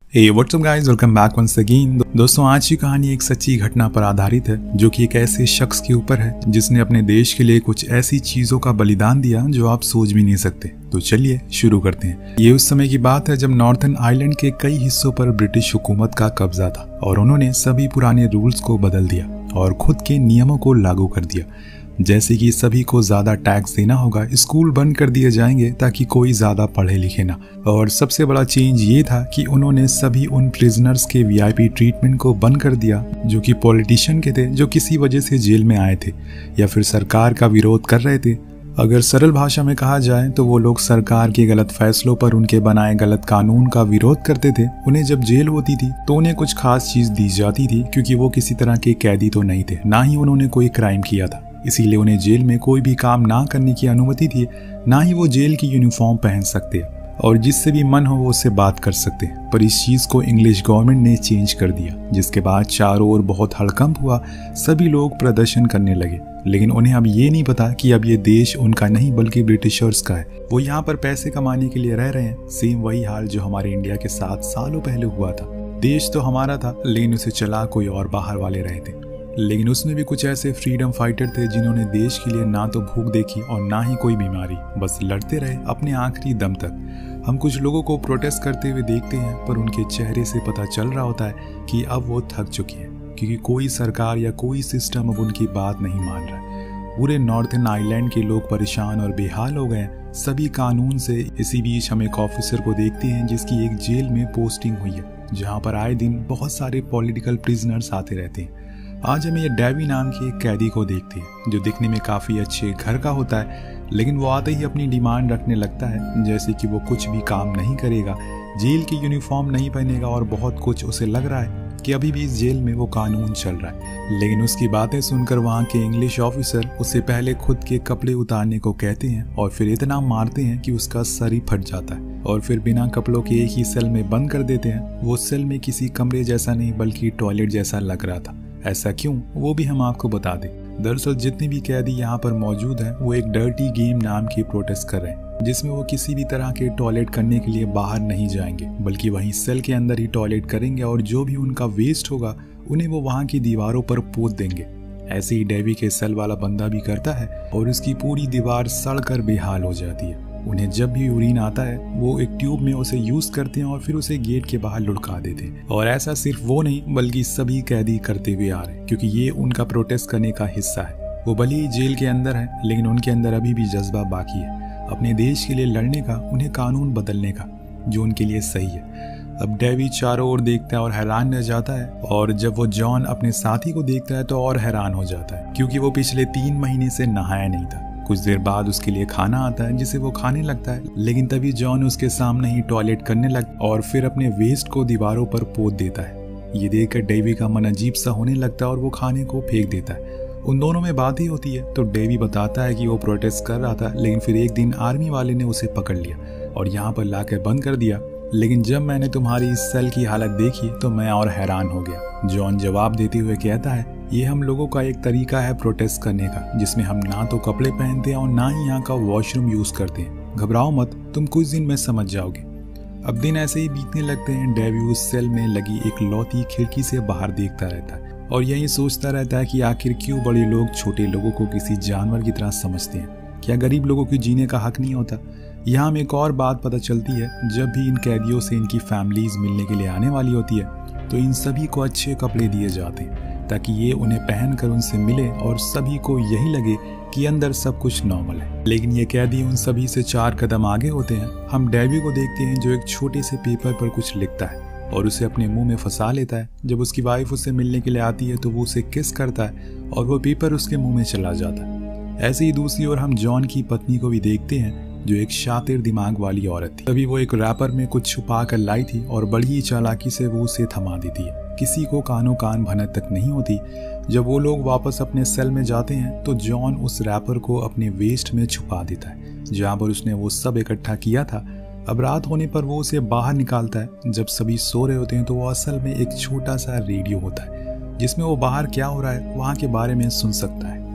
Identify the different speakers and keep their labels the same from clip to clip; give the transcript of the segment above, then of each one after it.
Speaker 1: हे what's up guys, welcome back once again. दोस्तों, आज की कहानी एक सच्ची घटना पर आधारित है जो कि एक ऐसे शख्स के ऊपर है जिसने अपने देश के लिए कुछ ऐसी चीजों का बलिदान दिया जो आप सोच भी नहीं सकते। तो चलिए शुरू करते हैं। ये उस समय की बात है जब नॉर्थर्न आयरलैंड के कई हिस्सों पर ब्रिटिश हुकूमत का कब्जा था और उन्होंने सभी पुराने रूल्स को बदल दिया और खुद के नियमों को लागू कर दिया, जैसे कि सभी को ज्यादा टैक्स देना होगा, स्कूल बंद कर दिए जाएंगे ताकि कोई ज्यादा पढ़े लिखे ना। और सबसे बड़ा चेंज ये था कि उन्होंने सभी उन प्रिजनर्स के वीआईपी ट्रीटमेंट को बंद कर दिया जो कि पॉलिटिशियन के थे, जो किसी वजह से जेल में आए थे या फिर सरकार का विरोध कर रहे थे। अगर सरल भाषा में कहा जाए तो वो लोग सरकार के गलत फैसलों पर उनके बनाए गलत कानून का विरोध करते थे। उन्हें जब जेल होती थी तो उन्हें कुछ खास चीज दी जाती थी, क्योंकि वो किसी तरह के कैदी तो नहीं थे, ना ही उन्होंने कोई क्राइम किया था। इसीलिए उन्हें जेल में कोई भी काम ना करने की अनुमति थी, ना ही वो जेल की यूनिफॉर्म पहन सकते हैं और जिससे भी मन हो वो उससे बात कर सकते हैं। पर इस चीज को इंग्लिश गवर्नमेंट ने चेंज कर दिया, जिसके बाद चारों ओर बहुत हड़कंप हुआ। सभी लोग प्रदर्शन करने लगे, लेकिन उन्हें अब ये नहीं पता कि अब ये देश उनका नहीं बल्कि ब्रिटिशर्स का है। वो यहाँ पर पैसे कमाने के लिए रह रहे हैं। सेम वही हाल जो हमारे इंडिया के 7 सालों पहले हुआ था। देश तो हमारा था, लेकिन उसे चला कोई और बाहर वाले रहे थे। लेकिन उसमें भी कुछ ऐसे फ्रीडम फाइटर थे जिन्होंने देश के लिए ना तो भूख देखी और ना ही कोई बीमारी, बस लड़ते रहे अपने आखिरी दम तक। हम कुछ लोगों को प्रोटेस्ट करते हुए देखते हैं, पर उनके चेहरे से पता चल रहा होता है कि अब वो थक चुकी है, क्योंकि कोई सरकार या कोई सिस्टम अब उनकी बात नहीं मान रहा है। पूरे नॉर्थर्न आयरलैंड के लोग परेशान और बेहाल हो गए सभी कानून से। इसी बीच हम एक ऑफिसर को देखते हैं जिसकी एक जेल में पोस्टिंग हुई है, जहाँ पर आए दिन बहुत सारे पॉलिटिकल प्रिजनर्स आते रहते हैं। आज हम ये डेवी नाम के एक कैदी को देखते हैं जो दिखने में काफी अच्छे घर का होता है, लेकिन वो आते ही अपनी डिमांड रखने लगता है, जैसे कि वो कुछ भी काम नहीं करेगा, जेल की यूनिफॉर्म नहीं पहनेगा और बहुत कुछ उसे लग रहा है कि अभी भी इस जेल में वो कानून चल रहा है। लेकिन उसकी बातें सुनकर वहाँ के इंग्लिश ऑफिसर उससे पहले खुद के कपड़े उतारने को कहते हैं और फिर इतना मारते हैं कि उसका सर ही फट जाता है और फिर बिना कपड़ों के एक ही सेल में बंद कर देते हैं। वो सेल में किसी कमरे जैसा नहीं बल्कि टॉयलेट जैसा लग रहा था। ऐसा क्यों, वो भी हम आपको बता दें। दरअसल जितने भी कैदी यहाँ पर मौजूद हैं वो एक डर्टी गेम नाम की प्रोटेस्ट कर रहे हैं, जिसमें वो किसी भी तरह के टॉयलेट करने के लिए बाहर नहीं जाएंगे, बल्कि वहीं सेल के अंदर ही टॉयलेट करेंगे और जो भी उनका वेस्ट होगा उन्हें वो वहाँ की दीवारों पर पोत देंगे। ऐसे ही डेवी के सेल वाला बंदा भी करता है और उसकी पूरी दीवार सड़कर बेहाल हो जाती है। उन्हें जब भी यूरिन आता है वो एक ट्यूब में उसे यूज करते हैं और फिर उसे गेट के बाहर लुढ़का देते हैं। और ऐसा सिर्फ वो नहीं बल्कि सभी कैदी करते हुए आ रहे हैं, क्योंकि ये उनका प्रोटेस्ट करने का हिस्सा है। वो भले ही जेल के अंदर है, लेकिन उनके अंदर अभी भी जज्बा बाकी है अपने देश के लिए लड़ने का, उन्हें कानून बदलने का जो उनके लिए सही है। अब डेवी चारों ओर देखता है और हैरान रह जाता है, और जब वो जॉन अपने साथी को देखता है तो और हैरान हो जाता है, क्योंकि वो पिछले 3 महीने से नहाया नहीं था। कुछ देर बाद उसके लिए खाना आता है जिसे वो खाने लगता है, लेकिन तभी जॉन उसके सामने ही टॉयलेट करने लगता और फिर अपने वेस्ट को दीवारों पर पोत देता है। ये देखकर डेवी का मन अजीब सा होने लगता है और वो खाने को फेंक देता है। उन दोनों में बात ही होती है तो डेवी बताता है कि वो प्रोटेस्ट कर रहा था, लेकिन फिर एक दिन आर्मी वाले ने उसे पकड़ लिया और यहाँ पर लाकर बंद कर दिया। लेकिन जब मैंने तुम्हारी इस सेल की हालत देखी तो मैं और हैरान हो गया। जॉन जवाब देते हुए कहता है, ये हम लोगों का एक तरीका है प्रोटेस्ट करने का, जिसमें हम ना तो कपड़े पहनते हैं और ना ही यहाँ का वॉशरूम यूज करते हैं। घबराओ मत, तुम कुछ दिन में समझ जाओगे। अब दिन ऐसे ही बीतने लगते हैं। डेवी उस सेल में लगी एक लौती खिड़की से बाहर देखता रहता है और यही सोचता रहता है कि आखिर क्यों बड़े लोग छोटे लोगों को किसी जानवर की तरह समझते हैं। क्या गरीब लोगों को जीने का हक नहीं होता? यहाँ हमें एक और बात पता चलती है, जब भी इन कैदियों से इनकी फैमिलीज मिलने के लिए आने वाली होती है तो इन सभी को अच्छे कपड़े दिए जाते हैं ताकि ये उन्हें पहनकर उनसे मिले और सभी को यही लगे कि अंदर सब कुछ नॉर्मल है। लेकिन ये कैदी उन सभी से 4 कदम आगे होते हैं। हम डेवी को देखते हैं जो एक छोटे से पेपर पर कुछ लिखता है और उसे अपने मुंह में फंसा लेता है। जब उसकी वाइफ उससे मिलने के लिए आती है तो वो उसे किस करता है और वो पेपर उसके मुंह में चला जाता है। ऐसे ही दूसरी ओर हम जॉन की पत्नी को भी देखते हैं जो एक शातिर दिमाग वाली औरत थी। तभी वो एक रैपर में कुछ छुपा कर लाई थी और बड़ी चालाकी से वो उसे थमा देती है। किसी को कानो कान भनक तक नहीं होती। जब वो लोग वापस अपने सेल में जाते हैं तो जॉन उस रैपर को अपने वेस्ट में छुपा देता है जहाँ पर उसने वो सब इकट्ठा किया था। अब रात होने पर वो उसे बाहर निकालता है। जब सभी सो रहे होते हैं तो वो असल में एक छोटा सा रेडियो होता है जिसमें वो बाहर क्या हो रहा है वहाँ के बारे में सुन सकता है।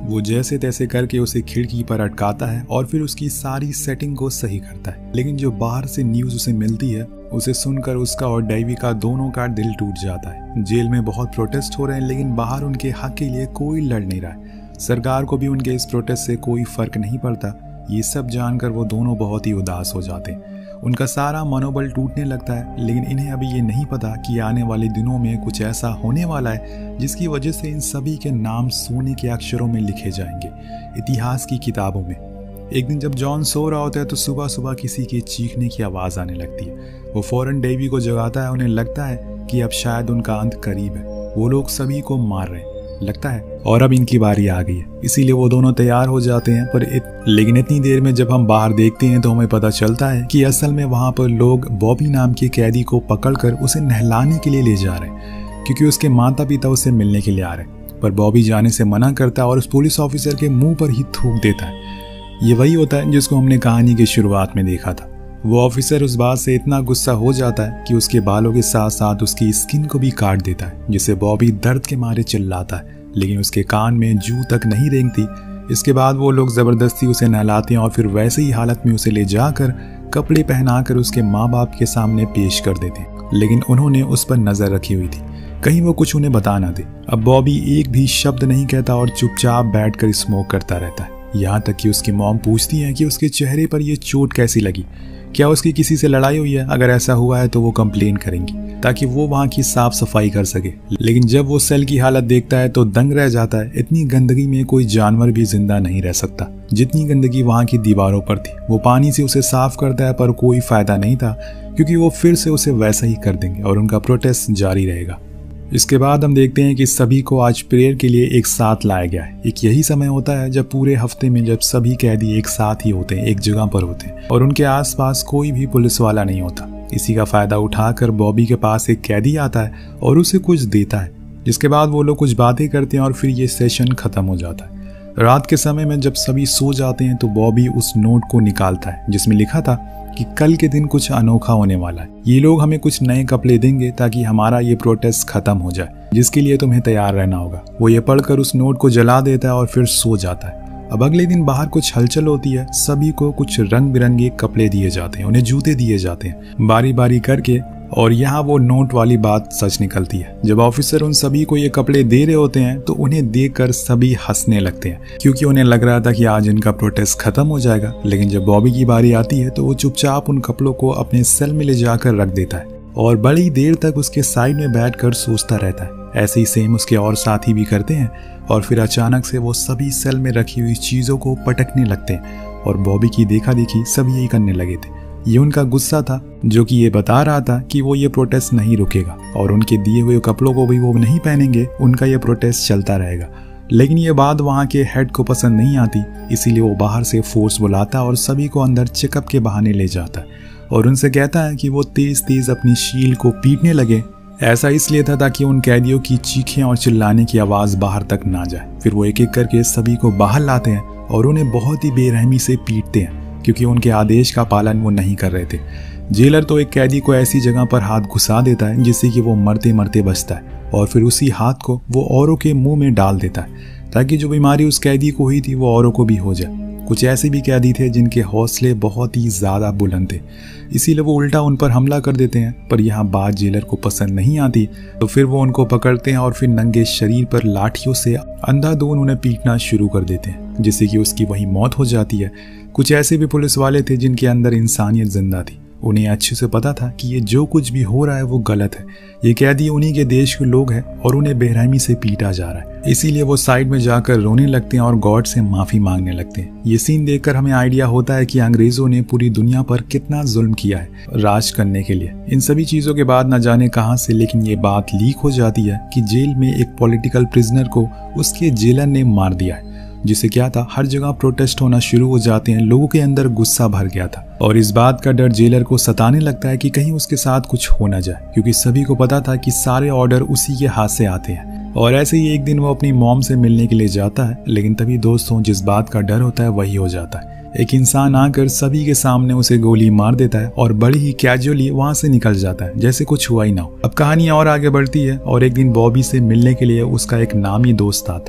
Speaker 1: वो जैसे तैसे करके उसे खिड़की पर अटकाता है और फिर उसकी सारी सेटिंग को सही करता है। लेकिन जो बाहर से न्यूज उसे मिलती है उसे सुनकर उसका और डेवी का दोनों का दिल टूट जाता है। जेल में बहुत प्रोटेस्ट हो रहे हैं लेकिन बाहर उनके हक के लिए कोई लड़ नहीं रहा है। सरकार को भी उनके इस प्रोटेस्ट से कोई फर्क नहीं पड़ता। ये सब जानकर वो दोनों बहुत ही उदास हो जाते हैं। उनका सारा मनोबल टूटने लगता है, लेकिन इन्हें अभी ये नहीं पता कि आने वाले दिनों में कुछ ऐसा होने वाला है जिसकी वजह से इन सभी के नाम सोने के अक्षरों में लिखे जाएंगे, इतिहास की किताबों में। एक दिन जब जॉन सो रहा होता है तो सुबह सुबह किसी के चीखने की आवाज़ आने लगती है। वो फौरन डेवी को जगाता है। उन्हें लगता है कि अब शायद उनका अंत करीब है। वो लोग सभी को मार रहे हैं लगता है और अब इनकी बारी आ गई है, इसीलिए वो दोनों तैयार हो जाते हैं। लेकिन इतनी देर में जब हम बाहर देखते हैं तो हमें पता चलता है कि असल में वहाँ पर लोग बॉबी नाम के कैदी को पकड़कर उसे नहलाने के लिए ले जा रहे हैं, क्योंकि उसके माता पिता उसे मिलने के लिए आ रहे हैं। पर बॉबी जाने से मना करता है और उस पुलिस ऑफिसर के मुंह पर ही थूक देता है। ये वही होता है जिसको हमने कहानी की शुरुआत में देखा था। वो ऑफिसर उस बात से इतना गुस्सा हो जाता है कि उसके बालों के साथ साथ उसकी स्किन को भी काट देता है, जिससे बॉबी दर्द के मारे चिल्लाता है, लेकिन उसके कान में जू तक नहीं रेंगती। इसके बाद वो लोग जबरदस्ती उसे नहलाते हैं और फिर वैसे ही हालत में उसे ले जाकर कपड़े पहनाकर उसके माँ बाप के सामने पेश कर देते हैं। लेकिन उन्होंने उस पर नजर रखी हुई थी, कहीं वो कुछ उन्हें बता ना दे। अब बॉबी एक भी शब्द नहीं कहता और चुपचाप बैठकर स्मोक करता रहता है। यहाँ तक कि उसकी मॉम पूछती है कि उसके चेहरे पर ये चोट कैसी लगी, क्या उसकी किसी से लड़ाई हुई है? अगर ऐसा हुआ है तो वो कंप्लेन करेंगी ताकि वो वहाँ की साफ सफाई कर सके। लेकिन जब वो सेल की हालत देखता है तो दंग रह जाता है। इतनी गंदगी में कोई जानवर भी जिंदा नहीं रह सकता जितनी गंदगी वहाँ की दीवारों पर थी। वो पानी से उसे साफ करता है पर कोई फायदा नहीं था, क्योंकि वो फिर से उसे वैसा ही कर देंगे और उनका प्रोटेस्ट जारी रहेगा। इसके बाद हम देखते हैं कि सभी को आज प्रेयर के लिए एक साथ लाया गया है। एक यही समय होता है जब पूरे हफ्ते में जब सभी कैदी एक साथ ही होते हैं, एक जगह पर होते हैं और उनके आसपास कोई भी पुलिस वाला नहीं होता। इसी का फायदा उठाकर बॉबी के पास एक कैदी आता है और उसे कुछ देता है, जिसके बाद वो लोग कुछ बातें करते हैं और फिर ये सेशन खत्म हो जाता है। रात के समय में जब सभी सो जाते हैं तो बॉबी उस नोट को निकालता है जिसमें लिखा था कि कल के दिन कुछ अनोखा होने वाला है। ये लोग हमें कुछ नए कपड़े देंगे ताकि हमारा ये प्रोटेस्ट खत्म हो जाए, जिसके लिए तुम्हें तैयार रहना होगा। वो ये पढ़कर उस नोट को जला देता है और फिर सो जाता है। अब अगले दिन बाहर कुछ हलचल होती है। सभी को कुछ रंग बिरंगे कपड़े दिए जाते हैं, उन्हें जूते दिए जाते हैं बारी बारी करके। और यहाँ वो नोट वाली बात सच निकलती है। जब ऑफिसर उन सभी को ये कपड़े दे रहे होते हैं तो उन्हें देखकर सभी हंसने लगते हैं, क्योंकि उन्हें लग रहा था कि आज इनका प्रोटेस्ट खत्म हो जाएगा। लेकिन जब बॉबी की बारी आती है तो वो चुपचाप उन कपड़ों को अपने सेल में ले जाकर रख देता है और बड़ी देर तक उसके साइड में बैठकर सोचता रहता है। ऐसे ही सेम उसके और साथी भी करते हैं और फिर अचानक से वो सभी सेल में रखी हुई चीजों को पटकने लगते हैं और बॉबी की देखा देखी सब यही करने लगे थे। ये उनका गुस्सा था जो कि ये बता रहा था कि वो ये प्रोटेस्ट नहीं रुकेगा और उनके दिए हुए कपड़ों को भी वो नहीं पहनेंगे, उनका ये प्रोटेस्ट चलता रहेगा। लेकिन ये बात वहाँ के हेड को पसंद नहीं आती, इसीलिए वो बाहर से फोर्स बुलाता और सभी को अंदर चेकअप के बहाने ले जाता है और उनसे कहता है कि वो तेज तेज अपनी शील को पीटने लगे। ऐसा इसलिए था ताकि उन कैदियों की चीखें और चिल्लाने की आवाज़ बाहर तक ना जाए। फिर वो एक एक करके सभी को बाहर लाते हैं और उन्हें बहुत ही बेरहमी से पीटते हैं, क्योंकि उनके आदेश का पालन वो नहीं कर रहे थे। जेलर तो एक कैदी को ऐसी जगह पर हाथ घुसा देता है जिससे कि वो मरते मरते बचता है और फिर उसी हाथ को वो औरों के मुंह में डाल देता है ताकि जो बीमारी उस कैदी को हुई थी वो औरों को भी हो जाए। कुछ ऐसे भी कैदी थे जिनके हौसले बहुत ही ज़्यादा बुलंद थे, इसीलिए वो उल्टा उन पर हमला कर देते हैं। पर यहाँ बात जेलर को पसंद नहीं आती, तो फिर वो उनको पकड़ते हैं और फिर नंगे शरीर पर लाठियों से अंधाधुंध उन्हें पीटना शुरू कर देते हैं, जिससे कि उसकी वहीं मौत हो जाती है। कुछ ऐसे भी पुलिस वाले थे जिनके अंदर इंसानियत जिंदा थी। उन्हें अच्छे से पता था कि ये जो कुछ भी हो रहा है वो गलत है। ये कैदी उन्हीं के देश के लोग हैं और उन्हें बेरहमी से पीटा जा रहा है। इसीलिए वो साइड में जाकर रोने लगते हैं और गॉड से माफी मांगने लगते हैं। ये सीन देखकर हमें आइडिया होता है कि अंग्रेजों ने पूरी दुनिया पर कितना जुल्म किया है राज करने के लिए। इन सभी चीजों के बाद न जाने कहां से लेकिन ये बात लीक हो जाती है कि जेल में एक पॉलिटिकल प्रिजनर को उसके जेलर ने मार दिया है, जिससे क्या था हर जगह प्रोटेस्ट होना शुरू हो जाते हैं। लोगों के अंदर गुस्सा भर गया था और इस बात का डर जेलर को सताने लगता है कि कहीं उसके साथ कुछ हो ना जाए, क्योंकि सभी को पता था कि सारे ऑर्डर उसी के हाथ से आते हैं। और ऐसे ही एक दिन वो अपनी मॉम से मिलने के लिए जाता है, लेकिन तभी दोस्तों जिस बात का डर होता है वही हो जाता है। एक इंसान आकर सभी के सामने उसे गोली मार देता है और बड़ी ही कैजुअली वहां से निकल जाता है, जैसे कुछ हुआ ही ना हो। अब कहानी और आगे बढ़ती है और एक दिन बॉबी से मिलने के लिए उसका एक नामी दोस्त आता है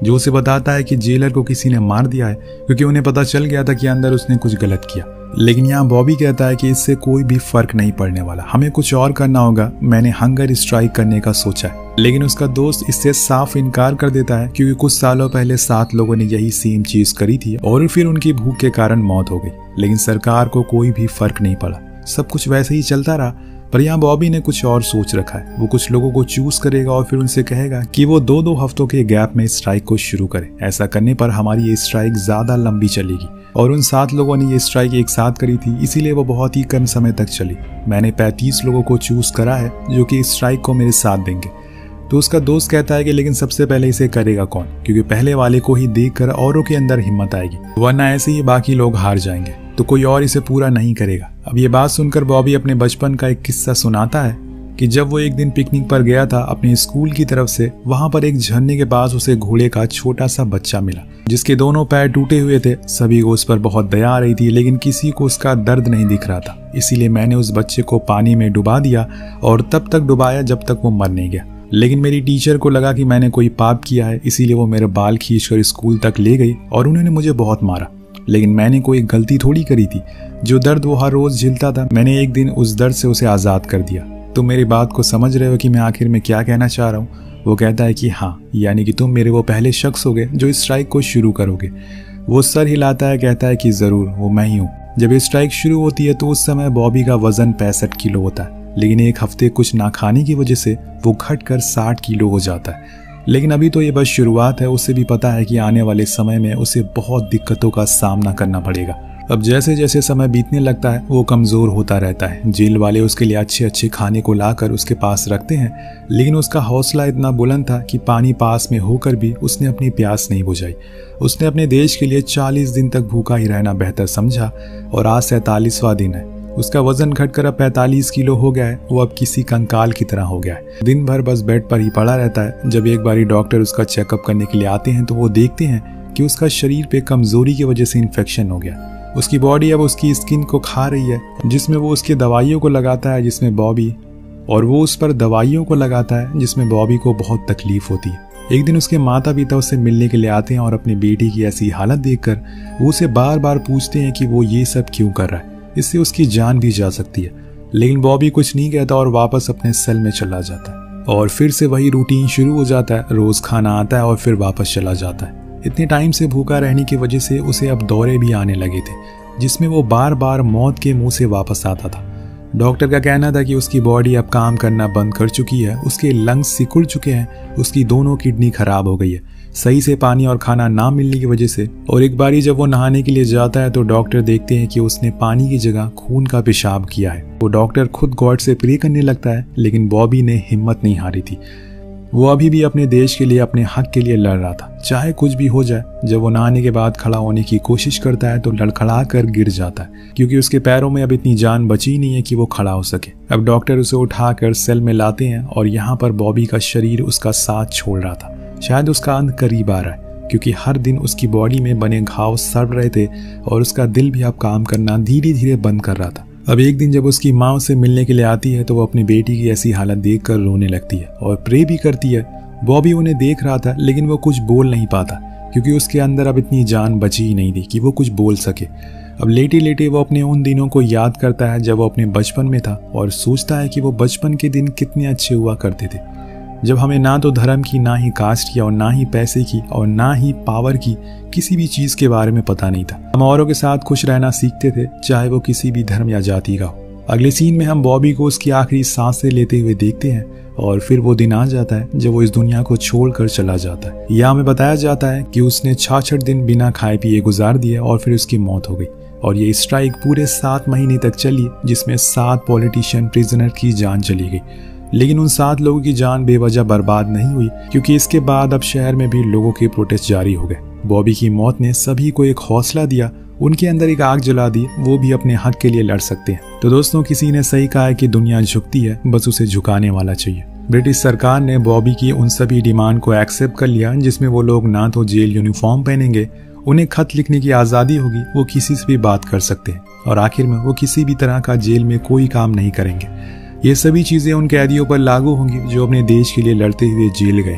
Speaker 1: जो उसे बताता है कि जेलर को किसी ने मार दिया है क्योंकि उन्हें पता चल गया था कि अंदर उसने कुछ गलत किया। लेकिन यहाँ बॉबी कहता है कि इससे कोई भी फर्क नहीं पड़ने वाला, हमें कुछ और करना होगा, मैंने हंगर स्ट्राइक करने का सोचा है। लेकिन उसका दोस्त इससे साफ इनकार कर देता है क्योंकि कुछ सालों पहले 7 लोगों ने यही सेम चीज करी थी और फिर उनकी भूख के कारण मौत हो गई। लेकिन सरकार को कोई भी फर्क नहीं पड़ा, सब कुछ वैसे ही चलता रहा। पर यहाँ बॉबी ने कुछ और सोच रखा है। वो कुछ लोगों को चूज करेगा और फिर उनसे कहेगा कि वो 2-2 हफ्तों के गैप में स्ट्राइक को शुरू करे। ऐसा करने पर हमारी ये स्ट्राइक ज्यादा लंबी चलेगी। और उन 7 लोगों ने ये स्ट्राइक एक साथ करी थी, इसीलिए वो बहुत ही कम समय तक चली। मैंने 35 लोगों को चूज करा है जो कि इस स्ट्राइक को मेरे साथ देंगे। तो उसका दोस्त कहता है कि लेकिन सबसे पहले इसे करेगा कौन, क्योंकि पहले वाले को ही देखकर औरों के अंदर हिम्मत आएगी, वरना ऐसे ही बाकी लोग हार जाएंगे तो कोई और इसे पूरा नहीं करेगा। अब ये बात सुनकर बॉबी अपने बचपन का एक किस्सा सुनाता है कि जब वो एक दिन पिकनिक पर गया था अपने स्कूल की तरफ से, वहां पर एक झरने के पास उसे घोड़े का छोटा सा बच्चा मिला जिसके दोनों पैर टूटे हुए थे। सभी को उस पर बहुत दया आ रही थी, लेकिन किसी को उसका दर्द नहीं दिख रहा था। इसीलिए मैंने उस बच्चे को पानी में डुबा दिया और तब तक डुबाया जब तक वो मर नहीं गया। लेकिन मेरी टीचर को लगा कि मैंने कोई पाप किया है, इसीलिए वो मेरे बाल खींचकर स्कूल तक ले गई और उन्होंने मुझे बहुत मारा। लेकिन मैंने कोई गलती थोड़ी करी थी। जो दर्द वो हर रोज झेलता था, मैंने एक दिन उस दर्द से उसे आजाद कर दिया। तुम मेरी बात को समझ रहे हो कि मैं आखिर में क्या कहना चाह रहा हूँ? वो कहता है कि हाँ, यानी कि तुम मेरे वो पहले शख्स होगे जो इस स्ट्राइक को शुरू करोगे। वो सर हिलाता है, कहता है कि जरूर, वो मैं ही हूँ। जब ये स्ट्राइक शुरू होती है तो उस समय बॉबी का वजन 65 किलो होता है, लेकिन एक हफ्ते कुछ ना खाने की वजह से वो घटकर 60 किलो हो जाता है। लेकिन अभी तो ये बस शुरुआत है, उसे भी पता है कि आने वाले समय में उसे बहुत दिक्कतों का सामना करना पड़ेगा। अब जैसे जैसे समय बीतने लगता है वो कमजोर होता रहता है। जेल वाले उसके लिए अच्छे अच्छे खाने को लाकर उसके पास रखते हैं, लेकिन उसका हौसला इतना बुलंद था कि पानी पास में होकर भी उसने अपनी प्यास नहीं बुझाई। उसने अपने देश के लिए 40 दिन तक भूखा ही रहना बेहतर समझा और आज 47वां दिन है। उसका वजन घटकर अब 45 किलो हो गया है। वो अब किसी कंकाल की तरह हो गया है, दिन भर बस बेड पर ही पड़ा रहता है। जब एक बारी डॉक्टर उसका चेकअप करने के लिए आते हैं तो वो देखते हैं कि उसका शरीर पे कमजोरी की वजह से इन्फेक्शन हो गया। उसकी बॉडी अब उसकी स्किन को खा रही है, जिसमें वो उसकी दवाइयों को लगाता है, जिसमें बॉबी और वो उस पर दवाइयों को लगाता है जिसमें बॉबी को बहुत तकलीफ होती है। एक दिन उसके माता पिता उससे मिलने के लिए आते हैं और अपनी बेटी की ऐसी हालत देखकर वो उसे बार बार पूछते हैं कि वो ये सब क्यों कर रहा है, इससे उसकी जान भी जा सकती है। लेकिन बॉबी कुछ नहीं कहता और वापस अपने सेल में चला जाता है और फिर से वही रूटीन शुरू हो जाता है। रोज खाना आता है और फिर वापस चला जाता है। इतने टाइम से भूखा रहने की वजह से उसे अब दौरे भी आने लगे थे, जिसमें वो बार बार मौत के मुंह से वापस आता था। डॉक्टर का कहना था कि उसकी बॉडी अब काम करना बंद कर चुकी है, उसके लंग्स सिकुड़ चुके हैं, उसकी दोनों किडनी खराब हो गई है सही से पानी और खाना ना मिलने की वजह से। और एक बारी जब वो नहाने के लिए जाता है तो डॉक्टर देखते हैं कि उसने पानी की जगह खून का पेशाब किया है। वो डॉक्टर खुद गॉड से प्रे करने लगता है, लेकिन बॉबी ने हिम्मत नहीं हारी थी। वो अभी भी अपने देश के लिए, अपने हक के लिए लड़ रहा था, चाहे कुछ भी हो जाए। जब वो नहाने के बाद खड़ा होने की कोशिश करता है तो लड़खड़ा कर गिर जाता है, क्योंकि उसके पैरों में अब इतनी जान बची नहीं है कि वो खड़ा हो सके। अब डॉक्टर उसे उठाकर सेल में लाते हैं और यहाँ पर बॉबी का शरीर उसका साथ छोड़ रहा था। शायद उसका अंत करीब आ रहा है, क्योंकि हर दिन उसकी बॉडी में बने घाव सड़ रहे थे और उसका दिल भी अब काम करना धीरे धीरे बंद कर रहा था। अब एक दिन जब उसकी माँ उसे मिलने के लिए आती है तो वो अपनी बेटी की ऐसी हालत देखकर रोने लगती है और प्रे भी करती है। बॉबी उन्हें देख रहा था, लेकिन वो कुछ बोल नहीं पाता, क्योंकि उसके अंदर अब इतनी जान बची ही नहीं थी कि वो कुछ बोल सके। अब लेटे लेटे वो अपने उन दिनों को याद करता है जब वो अपने बचपन में था और सोचता है कि वो बचपन के दिन कितने अच्छे हुआ करते थे, जब हमें ना तो धर्म की, ना ही कास्ट की और ना ही पैसे की और ना ही पावर की किसी भी चीज के बारे में पता नहीं था। हम औरों के साथ खुश रहना सीखते थे, चाहे वो किसी भी धर्म या जाति का हो। अगले सीन में हम बॉबी को उसकी आखिरी सांसें लेते हुए देखते हैं और फिर वो दिन आ जाता है जब वो इस दुनिया को छोड़कर चला जाता है। यहाँ हमें बताया जाता है कि उसने 66 दिन बिना खाए पिए गुजार दिए और फिर उसकी मौत हो गई। और ये स्ट्राइक पूरे 7 महीने तक चली, जिसमें 7 पॉलिटिशियन प्रिजनर की जान चली गई। लेकिन उन 7 लोगों की जान बेवजह बर्बाद नहीं हुई, क्योंकि इसके बाद अब शहर में भी लोगों के प्रोटेस्ट जारी हो गए। बॉबी की मौत ने सभी को एक हौसला दिया, उनके अंदर एक आग जला दी, वो भी अपने हक के लिए लड़ सकते हैं। तो दोस्तों, किसी ने सही कहा है कि दुनिया झुकती है, बस उसे झुकाने वाला चाहिए। ब्रिटिश सरकार ने बॉबी की उन सभी डिमांड को एक्सेप्ट कर लिया, जिसमें वो लोग ना तो जेल यूनिफॉर्म पहनेंगे, उन्हें खत लिखने की आज़ादी होगी, वो किसी से भी बात कर सकते हैं, और आखिर में वो किसी भी तरह का जेल में कोई काम नहीं करेंगे। ये सभी चीजें उन कैदियों पर लागू होंगी जो अपने देश के लिए लड़ते हुए जेल गए हैं।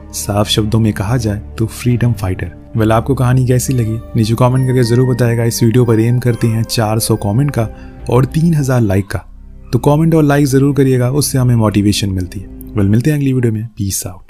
Speaker 1: साफ शब्दों में कहा जाए तो फ्रीडम फाइटर। वेल, आपको कहानी कैसी लगी नीचे कमेंट करके जरूर बताएगा। इस वीडियो पर एम करते हैं 400 कमेंट का और 3000 लाइक का, तो कमेंट और लाइक जरूर करिएगा, उससे हमें मोटिवेशन मिलती है। वेल, मिलते हैं अगली वीडियो में। Peace out.